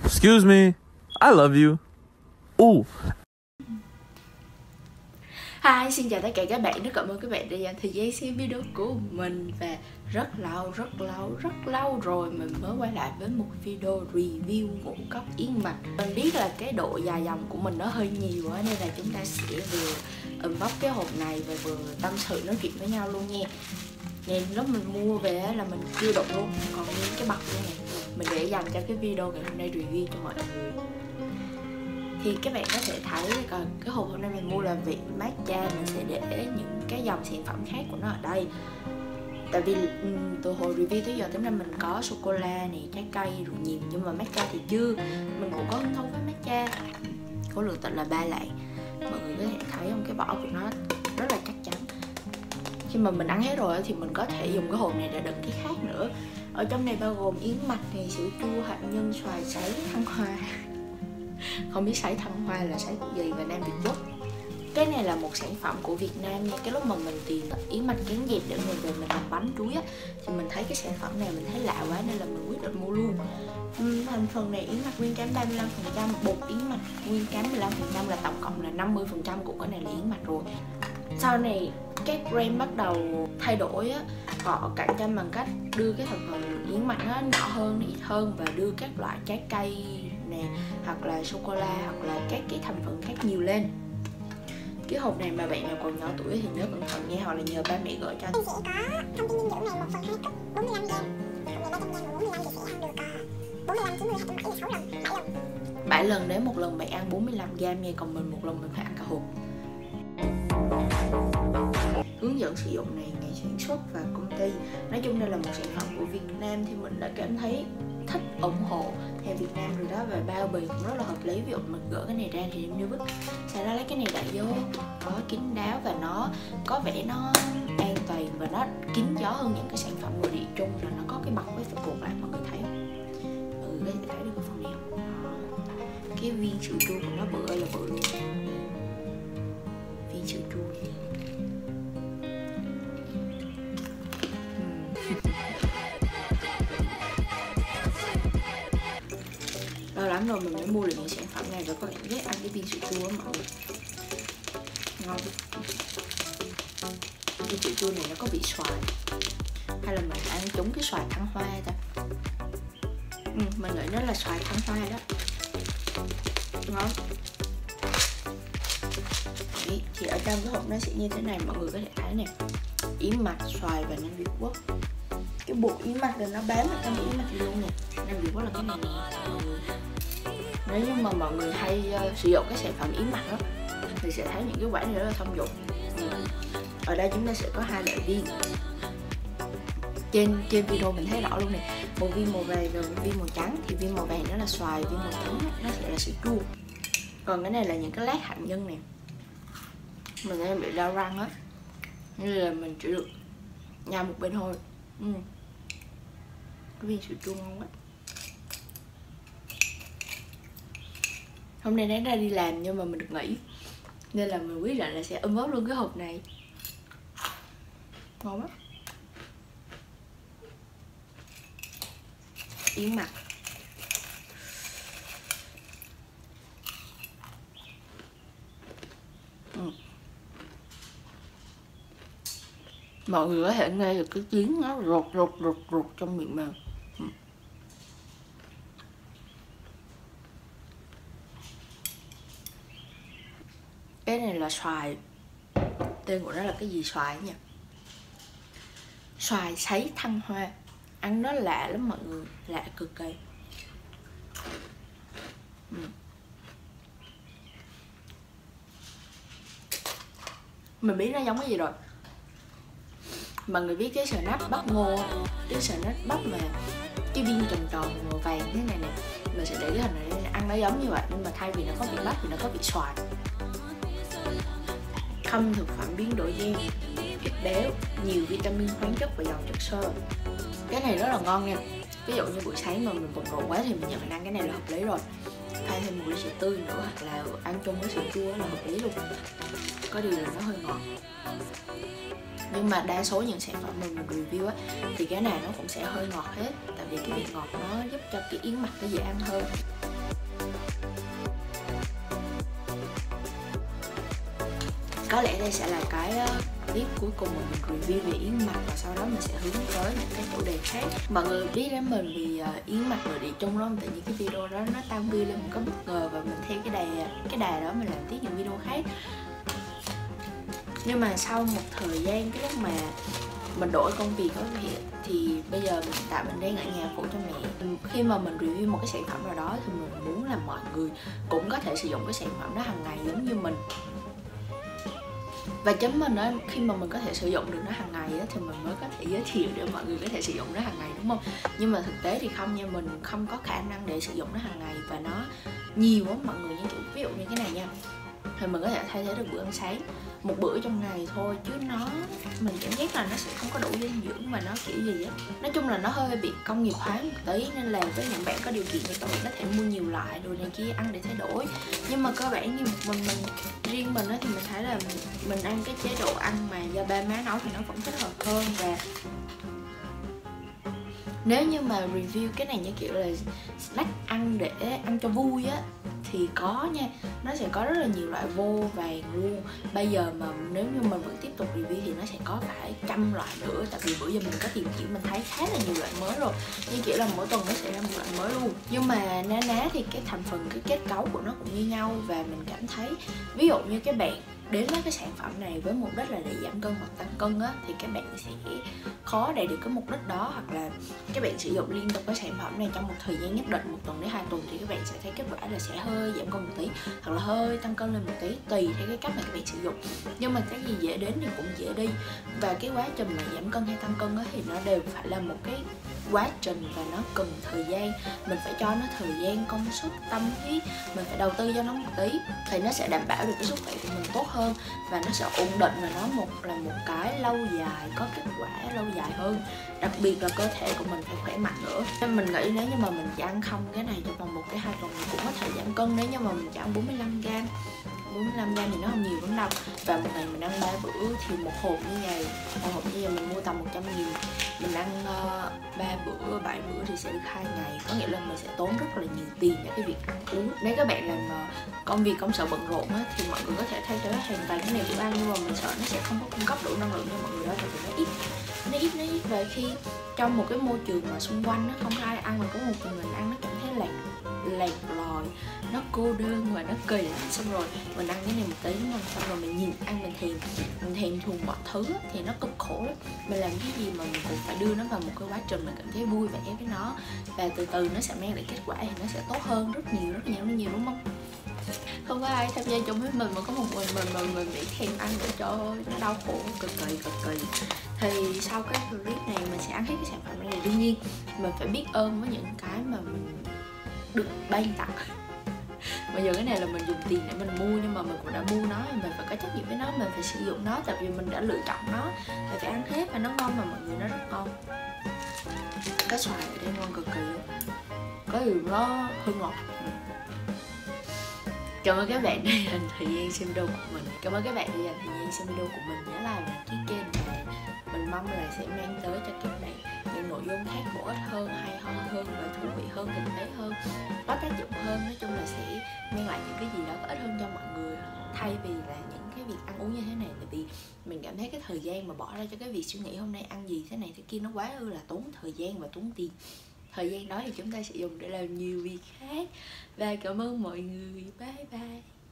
Excuse me, I love you. Ooh. Hi, xin chào tất cả các bạn, rất cảm ơn các bạn đã dành thời gian xem video của mình. Và rất lâu rồi mình mới quay lại với một video review ngũ cốc yến mạch. Mình biết là cái độ dài dòng của mình nó hơi nhiều quá, nên là chúng ta sẽ vừa unbox cái hộp này và vừa tâm sự nói chuyện với nhau luôn nha. Nên lúc mình mua về là mình chưa đụng luôn, còn nguyên cái bọc như này mình để dành cho cái video ngày hôm nay review cho mọi người. Thì các bạn có thể thấy còn cái hộp hôm nay mình mua là vị matcha, mình sẽ để những cái dòng sản phẩm khác của nó ở đây. Tại vì từ hồi review tới giờ tính ra mình có sô cô la này, trái cây rồi nhiều, nhưng mà matcha thì chưa. Mình cũng có hứng thú với matcha. Khối lượng tận là 3 lạng. Mọi người có thể thấy không, cái vỏ của nó rất là chắc chắn. Khi mà mình ăn hết rồi thì mình có thể dùng cái hộp này để đựng cái khác nữa. Ở trong này bao gồm yến mạch này, sữa chua, hạt nhân, xoài sấy, thăng hoa. Không biết sấy thăng hoa là sấy của gì, và Nam Việt Quốc. Cái này là một sản phẩm của Việt Nam nha. Cái lúc mà mình tìm yến mạch cán dẹp để mình về mình làm bánh chuối á, thì mình thấy cái sản phẩm này mình thấy lạ quá nên là mình quyết định mua luôn. Thành phần này yến mạch nguyên cám 35%, bột yến mạch nguyên cám 15%, là tổng cộng là 50% của cái này là yến mạch rồi. Sau này các brand bắt đầu thay đổi á, họ cạnh tranh bằng cách đưa cái thành phần yến mạch nó nhỏ hơn, nó ít hơn, và đưa các loại trái cây nè, hoặc là sô cô la, hoặc là các cái thành phần khác nhiều lên. Cái hộp này mà bạn nào còn nhỏ tuổi thì nhớ cẩn thận nha, hoặc là nhờ ba mẹ gửi cho. Sẽ có thông tin dinh dưỡng này 1/2 cốc 45 gram. Hộp này 300 gram, 45 thì sẽ ăn được 45, 90, 270 là 6 lần, 7 lần. 7 lần để một lần bạn ăn 45 gram nha, còn mình một lần mình phải ăn cả hộp. Hướng dẫn sử dụng này, ngày sản xuất và công ty. Nói chung đây là một sản phẩm của Việt Nam thì mình đã cảm thấy thích, ủng hộ theo Việt Nam rồi đó. Và bao bì cũng rất là hợp lý. Ví dụ mình gỡ cái này ra thì em như vứt, sau đó lấy cái này đậy vô, có kín đáo và nó có vẻ nó an toàn và nó kín gió hơn những cái sản phẩm nội địa chung, là nó có cái bọc với phục vụ lại. Mọi người thấy không? Mọi người có thể thấy được cái phần này không? Cái viên sữa chua của nó bự ơi là bự luôn. Viên sữa chua lâu lắm rồi mình mới mua được những sản phẩm này, và có cảm giác ăn cái viên sữa chua á mọi người, ngon. Viên sữa chua này nó có vị xoài, hay là mình ăn trúng cái xoài thăng hoa ta? Mình nghĩ nó là xoài thăng hoa đó, ngon. Đấy, thì ở trong cái hộp nó sẽ như thế này, mọi người có thể thấy nè, yến mạch, xoài và Nam Việt Quốc. Cái bộ yến mạch là nó bám ở trong yến mạch luôn nè. Nam Việt Quốc là cái này nè mọi người. Nếu như mà mọi người hay sử dụng cái sản phẩm yến mạch đó thì sẽ thấy những cái quả này rất là thông dụng. Ở đây chúng ta sẽ có 2 loại viên. Trên video mình thấy rõ luôn nè, một viên màu vàng và một viên màu trắng. Thì viên màu vàng đó là xoài, viên màu trắng nó sẽ là sữa chua. Còn cái này là những cái lát hạt nhân nè. Mình đang bị đau răng á, nên là mình chỉ được nhai một bên thôi. Cái viên sữa chua ngon quá. Hôm nay đáng ra đi làm nhưng mà mình được nghỉ, nên là mình quyết định là sẽ unbox luôn cái hộp này. Ngon quá. Yến mạch. Mọi người có thể nghe được cái tiếng nó rột trong miệng mà. Cái này là xoài, tên của nó là cái gì xoài nha, xoài sấy thăng hoa. Ăn nó lạ lắm mọi người, lạ cực kỳ. Mình biết nó giống cái gì rồi. Mọi người biết cái snack bắp ngô, cái snack bắp mà cái viên tròn tròn màu vàng thế này nè, mình sẽ để cái hình này ăn nó giống như vậy, nhưng mà thay vì nó có vị bắp thì nó có vị xoài. Không thực phẩm biến đổi gen, ít béo, nhiều vitamin, khoáng chất và giàu chất xơ. Cái này rất là ngon nha. Ví dụ như buổi sáng mà mình bận rộn quá thì mình nhận ăn cái này là hợp lý rồi. Thay thêm một ly sữa tươi nữa, hoặc là ăn chung với sữa chua là hợp lý luôn. Có điều là nó hơi ngọt. Nhưng mà đa số những sản phẩm mình review á thì cái này nó cũng sẽ hơi ngọt hết, tại vì cái vị ngọt nó giúp cho cái yến mạch nó dễ ăn hơn. có lẽ đây sẽ là cái clip cuối cùng mà mình review về yến mạch, và sau đó mình sẽ hướng tới những cái chủ đề khác. Mọi người biết đến mình vì yến mạch nội địa chung đó, tự nhiên cái video đó nó tăng view lên một cái bất ngờ và mình theo cái đà đó mình làm tiếp những video khác. Nhưng mà sau một thời gian, cái lúc mà mình đổi công việc thì bây giờ hiện tại mình đang ở nhà phụ cho mẹ. Khi mà mình review một cái sản phẩm nào đó thì mình muốn là mọi người cũng có thể sử dụng cái sản phẩm đó hàng ngày giống như mình. Và chính mình đó, khi mà mình có thể sử dụng được nó hàng ngày đó, thì mình mới có thể giới thiệu để mọi người có thể sử dụng nó hàng ngày, đúng không? Nhưng mà thực tế thì không nha, mình không có khả năng để sử dụng nó hàng ngày và nó nhiều lắm mọi người. Như kiểu ví dụ như cái này nha, thì mình có thể thay thế được bữa ăn sáng một bữa trong ngày thôi, chứ mình cảm giác là nó sẽ không có đủ dinh dưỡng và nó kiểu gì á. Nói chung là nó hơi bị công nghiệp hóa một tí, nên là với những bạn có điều kiện thì các bạn có thể mua nhiều loại đồ này kia ăn để thay đổi. Nhưng mà cơ bản như một mình riêng mình á, thì mình thấy là mình ăn cái chế độ ăn mà do ba má nấu thì nó vẫn thích hợp hơn. Và nếu như mà review cái này như kiểu là snack ăn để ăn cho vui á thì có nha, nó sẽ có rất là nhiều loại vô vàng luôn. Bây giờ mà nếu như mình vẫn tiếp tục review thì nó sẽ có phải 100 loại nữa, tại vì bữa giờ mình có tìm hiểu mình thấy khá là nhiều loại mới rồi, như kiểu là mỗi tuần nó sẽ ra một loại mới luôn. Nhưng mà ná thì cái thành phần, cái kết cấu của nó cũng như nhau, và mình cảm thấy ví dụ như các bạn đến với cái sản phẩm này với mục đích là để giảm cân hoặc tăng cân á, thì các bạn sẽ khó đạt được cái mục đích đó. Hoặc là các bạn sử dụng liên tục cái sản phẩm này trong một thời gian nhất định, 1 tuần đến 2 tuần, thì các bạn sẽ thấy kết quả là sẽ hơi giảm cân một tí hoặc là hơi tăng cân lên một tí, tùy theo cái cách mà các bạn sử dụng. Nhưng mà cái gì dễ đến thì cũng dễ đi, và cái quá trình mà giảm cân hay tăng cân á, thì nó đều phải là một cái quá trình và nó cần thời gian. Mình phải cho nó thời gian, công sức, tâm huyết, mình phải đầu tư cho nó một tí thì nó sẽ đảm bảo được cái sức khỏe của mình tốt hơn, và nó sẽ ổn định, và nó là một cái lâu dài, có kết quả lâu dài hơn. Đặc biệt là cơ thể của mình phải khỏe mạnh nữa. Nên mình nghĩ nếu như mà mình chỉ ăn không cái này trong vòng 1-2 tuần mình cũng có thể giảm cân. Nếu như mà mình chỉ ăn 45g thì nó không nhiều lắm đâu. Và một ngày mình ăn 3 bữa thì một hộp như vậy, mình mua tầm 100.000, mình ăn 3 bữa, 7 bữa thì sẽ được 2 ngày. Có nghĩa là mình sẽ tốn rất là nhiều tiền cho cái việc ăn uống. Nếu các bạn làm công sở bận rộn á, thì mọi người có thể thay thế hoàn toàn cái này bữa ăn, nhưng mà mình sợ nó sẽ không có cung cấp đủ năng lượng cho mọi người đó, tại vì nó ít. Và khi trong một cái môi trường mà xung quanh nó không có ai ăn mà có một mình ăn, nó cảm thấy lạc lòi, nó cô đơn và nó kỳ. Xong rồi mình ăn cái này một tí đúng không, xong rồi mình nhìn ăn mình thèm thuồng mọi thứ thì nó cực khổ lắm. Mình làm cái gì mà mình cũng phải đưa nó vào một cái quá trình mình cảm thấy vui vẻ với nó, và từ từ nó sẽ mang lại kết quả thì nó sẽ tốt hơn rất nhiều, đúng không? Không có ai tham gia chung với mình mà có một mình bị thèm ăn để cho nó đau khổ cực kỳ. Thì sau cái clip này mình sẽ ăn hết cái sản phẩm này. Đương nhiên mình phải biết ơn với những cái mà mình được ban tặng. Bây giờ cái này là mình dùng tiền để mình mua, nhưng mà mình cũng đã mua nó thì mình phải có trách nhiệm với nó, mình phải sử dụng nó, tại vì mình đã lựa chọn nó thì phải ăn hết. Và nó ngon mà mọi người, nó rất ngon. Cái xoài ở đây ngon cực kỳ luôn, có điều nó hơi ngọt. Cảm ơn các bạn đã dành thời gian xem video của mình. Cảm ơn các bạn đã dành thời gian xem video của mình. Nhớ like và đăng ký kênh, và mình mong là sẽ mang tới cho các bạn những nội dung khác bổ ích hơn, hay ho hơn và thú vị hơn, thực tế hơn, có tác dụng hơn. Nói chung là sẽ mang lại những cái gì đó có ích hơn cho mọi người, thay vì là những cái việc ăn uống như thế này. Tại vì mình cảm thấy cái thời gian mà bỏ ra cho cái việc suy nghĩ hôm nay ăn gì thế này thế kia nó quá là tốn thời gian và tốn tiền. Thời gian đó thì chúng ta sẽ dùng để làm nhiều việc khác. Và cảm ơn mọi người. Bye bye.